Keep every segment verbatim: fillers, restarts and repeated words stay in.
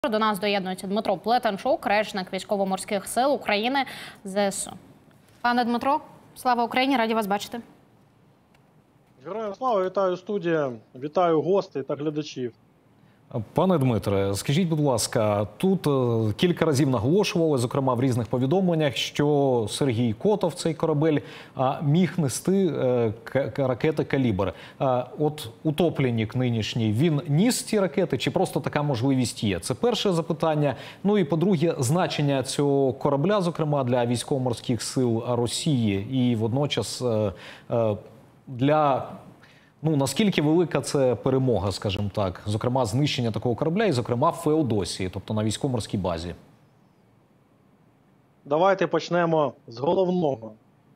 До нас доєднується Дмитро Плетенчук, речник Військово-морських сил України ЗСУ. Пане Дмитро, слава Україні, раді вас бачити. Героям слава, вітаю студія, вітаю гостей та глядачів. Пане Дмитре, скажіть, будь ласка, тут кілька разів наголошували, зокрема в різних повідомленнях, що Сергій Котов, цей корабель, міг нести ракети «Калібр». От утопленник нинішній, він ніс ці ракети чи просто така можливість є? Це перше запитання. Ну і по-друге, значення цього корабля, зокрема для військово-морських сил Росії і водночас для... Ну, наскільки велика це перемога, скажімо так, зокрема, знищення такого корабля і, зокрема, в Феодосії, тобто на військово-морській базі? Давайте почнемо з головного.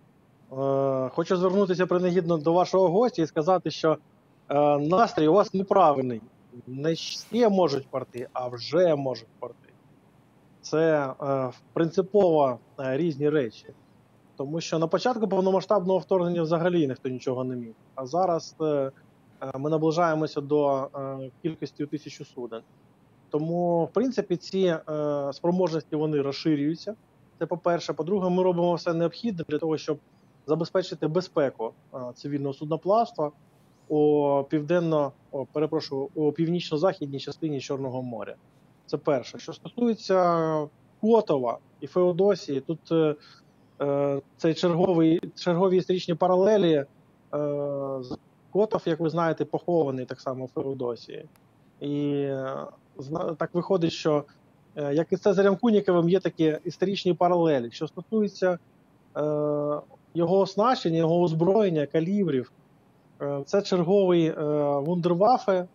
Е, хочу звернутися принагідно до вашого гостя і сказати, що е, настрій у вас неправильний. Не ще можуть порти, а вже можуть порти. Це е, принципово е, різні речі. Тому що на початку повномасштабного вторгнення взагалі ніхто нічого не міг. А зараз е, ми наближаємося до е, кількості у тисячу суден. Тому, в принципі, ці е, спроможності вони розширюються. Це по-перше. По-друге, ми робимо все необхідне для того, щоб забезпечити безпеку е, цивільного судноплавства у південно, о, перепрошую, у північно-західній частині Чорного моря. Це перше. Що стосується Котова і Феодосії, тут е, Це чергові, чергові історичні паралелі. Котов, як ви знаєте, похований так само в Феодосії. І так виходить, що як і з Цезарем Куніковим є такі історичні паралелі. Що стосується його оснащення, його озброєння, калібрів, це черговий вундерваффе,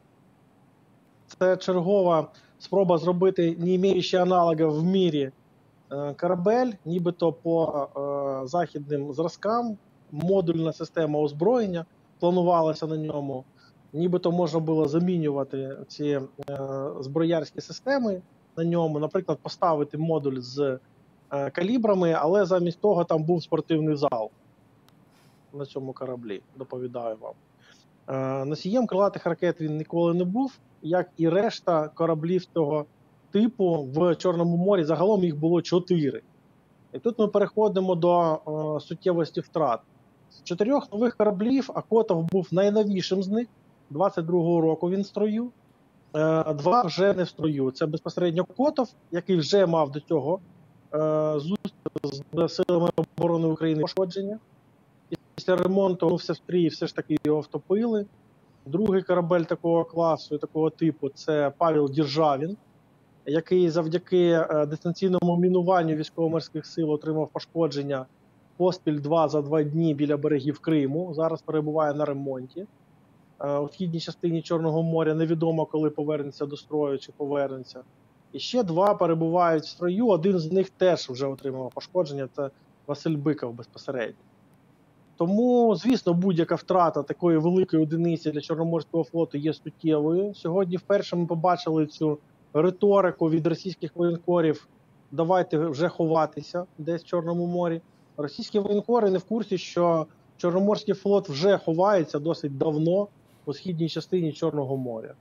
це чергова спроба зробити не маючи аналогів в мірі корабель, нібито по е, західним зразкам, модульна система озброєння планувалася на ньому, нібито можна було замінювати ці е, зброярські системи на ньому, наприклад, поставити модуль з е, калібрами, але замість того там був спортивний зал на цьому кораблі, доповідаю вам. Е, носієм крилатих ракет він ніколи не був, як і решта кораблів того типу в Чорному морі. Загалом їх було чотири. І тут ми переходимо до е, суттєвості втрат. З чотирьох нових кораблів, а Котов був найновішим з них, двадцять другого року він в строю, е, два вже не в строю. Це безпосередньо Котов, який вже мав до цього е, зустріч з силами оборони України пошкодження. Після ремонту ну, все в стрії, все ж таки його втопили. Другий корабель такого класу і такого типу – це Павел Державін, який завдяки дистанційному мінуванню військово-морських сил отримав пошкодження поспіль два за два дні біля берегів Криму. Зараз перебуває на ремонті. У східній частині Чорного моря невідомо, коли повернеться до строю чи повернеться. І ще два перебувають в строю, один з них теж вже отримав пошкодження, це Василь Биков безпосередньо. Тому, звісно, будь-яка втрата такої великої одиниці для Чорноморського флоту є суттєвою. Сьогодні вперше ми побачили цю риторику від російських воєнкорів: давайте вже ховатися десь в Чорному морі. Російські воєнкори не в курсі, що Чорноморський флот вже ховається досить давно у східній частині Чорного моря.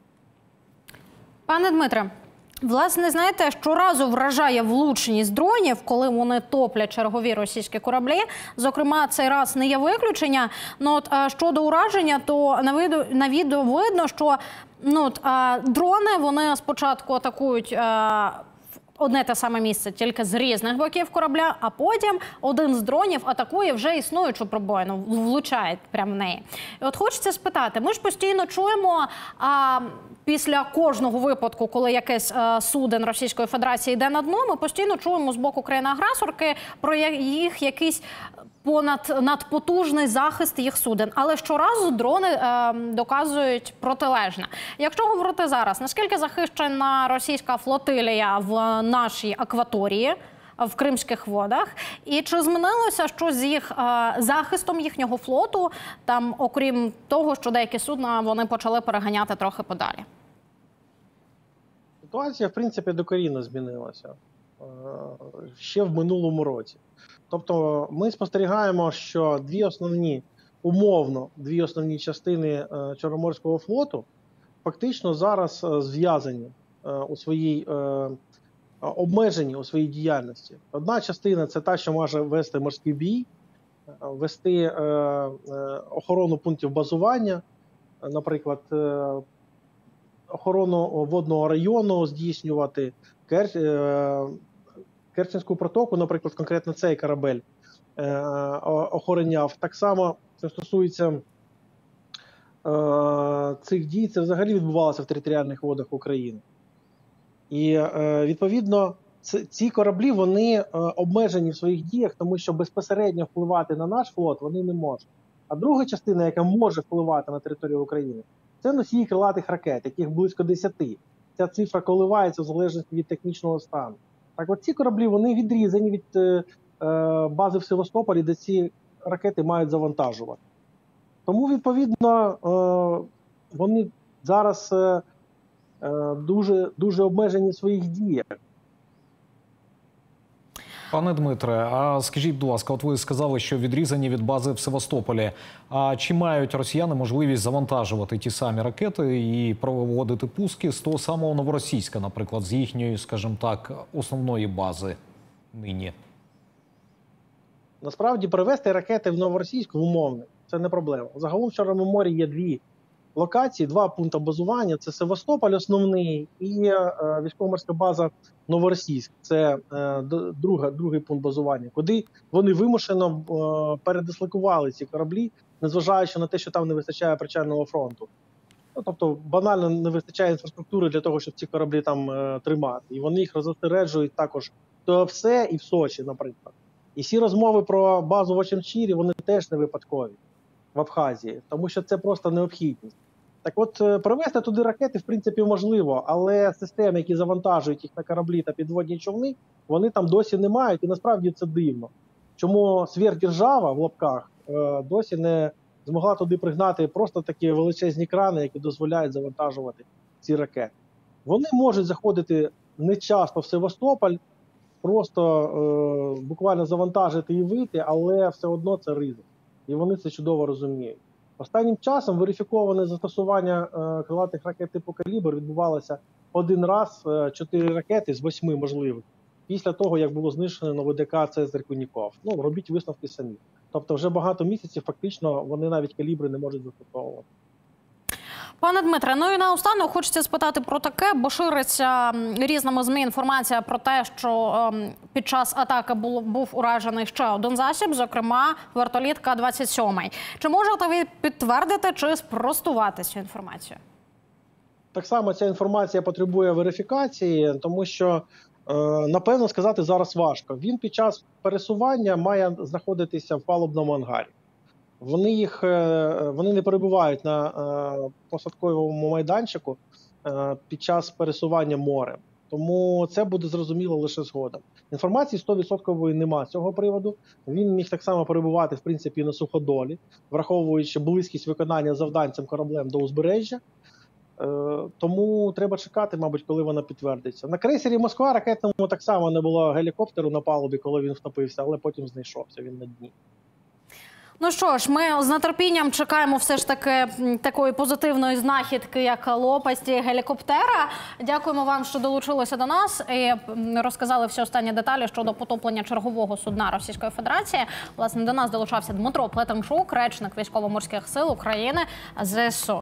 Пане Дмитре, власне, знаєте, щоразу вражає влучність дронів, коли вони топлять чергові російські кораблі. Зокрема, цей раз не є виключення. Ну, от, щодо ураження, то на відео, на відео видно, що ну, от, дрони вони спочатку атакують одне те саме місце, тільки з різних боків корабля, а потім один з дронів атакує вже існуючу пробоїну, влучає прямо в неї. І от хочеться спитати, ми ж постійно чуємо а, після кожного випадку, коли якесь а, суден Російської Федерації йде на дно, ми постійно чуємо з боку країни-агресорки про їх якийсь понад надпотужний захист їх суден. Але щоразу дрони е, доказують протилежне. Якщо говорити зараз, наскільки захищена російська флотилія в нашій акваторії, в Кримських водах, і чи змінилося щось з їх е, захистом їхнього флоту, там, окрім того, що деякі судна вони почали переганяти трохи подалі? Ситуація, в принципі, докорінно змінилася е, ще в минулому році. Тобто ми спостерігаємо, що дві основні, умовно, дві основні частини Чорноморського флоту фактично зараз зв'язані. е, у своїй е, обмежені у своїй діяльності. Одна частина – це та, що може вести морський бій, вести е, е, охорону пунктів базування, наприклад, е, охорону водного району здійснювати, Кер, е, Керченську протоку, наприклад, конкретно цей корабель е, охороняв. Так само це стосується е, цих дій, це взагалі відбувалося в територіальних водах України. І, е, відповідно, ц, ці кораблі, вони е, обмежені в своїх діях, тому що безпосередньо впливати на наш флот вони не можуть. А друга частина, яка може впливати на територію України, це носії крилатих ракет, яких близько десяти. Ця цифра коливається в залежності від технічного стану. Так от ці кораблі, вони відрізані від е, е, бази в Севастополі, де ці ракети мають завантажувати. Тому, відповідно, е, вони зараз е, е, дуже, дуже обмежені в своїх діях. Пане Дмитре, а скажіть, будь ласка, от ви сказали, що відрізані від бази в Севастополі. А чи мають росіяни можливість завантажувати ті самі ракети і проводити пуски з того самого Новоросійська, наприклад, з їхньої, скажімо так, основної бази нині? Насправді, перевести ракети в Новоросійську умовно – це не проблема. Загалом в Чорному морі є дві локації, два пункти базування. Це Севастополь основний і е, військово-морська база Новоросійськ. Це е, друга, другий пункт базування, куди вони вимушено е, передислокували ці кораблі, незважаючи на те, що там не вистачає причального фронту. Ну, тобто банально не вистачає інфраструктури для того, щоб ці кораблі там е, тримати. І вони їх розосереджують також то все і в Сочі, наприклад. І всі розмови про базу в Очамчирі, вони теж не випадкові в Абхазії, тому що це просто необхідність. Так от, привезти туди ракети, в принципі, можливо, але системи, які завантажують їх на кораблі та підводні човни, вони там досі не мають, і насправді це дивно. Чому сверхдержава, в лапках, досі не змогла туди пригнати просто такі величезні крани, які дозволяють завантажувати ці ракети. Вони можуть заходити не часто в Севастополь, просто е, буквально завантажити і вийти, але все одно це ризик. І вони це чудово розуміють. Останнім часом верифіковане застосування е, крилатих ракет типу «Калібр» відбувалося один раз, е, чотири ракети з восьми можливих, після того, як було знищено ВДК «Цезарь Куніков». Ну, робіть висновки самі. Тобто вже багато місяців фактично вони навіть калібри не можуть застосовувати. Пане Дмитре, ну і наостанок хочеться спитати про таке, бо шириться різними ЗМІ інформація про те, що ем, під час атаки було, був уражений ще один засіб, зокрема вертоліт Ка двадцять сім. Чи можете ви підтвердити чи спростувати цю інформацію? Так само ця інформація потребує верифікації, тому що, е, напевно, сказати зараз важко. Він під час пересування має знаходитися в палубному ангарі. Вони їх вони не перебувають на е, посадковому майданчику е, під час пересування морем. Тому це буде зрозуміло лише згодом. Інформації сто відсотків нема з цього приводу. Він міг так само перебувати, в принципі, на суходолі, враховуючи близькість виконання завдань цим кораблем до узбережжя. Е, тому треба чекати, мабуть, коли вона підтвердиться. На крейсері «Москва» ракетному так само не було гелікоптеру на палубі, коли він втопився, але потім знайшовся, він на дні. Ну що ж, ми з нетерпінням чекаємо все ж таки такої позитивної знахідки, як лопасті гелікоптера. Дякуємо вам, що долучилися до нас і розказали всі останні деталі щодо потоплення чергового судна Російської Федерації. Власне, до нас долучався Дмитро Плетенчук, речник Військово-морських сил України ЗСУ.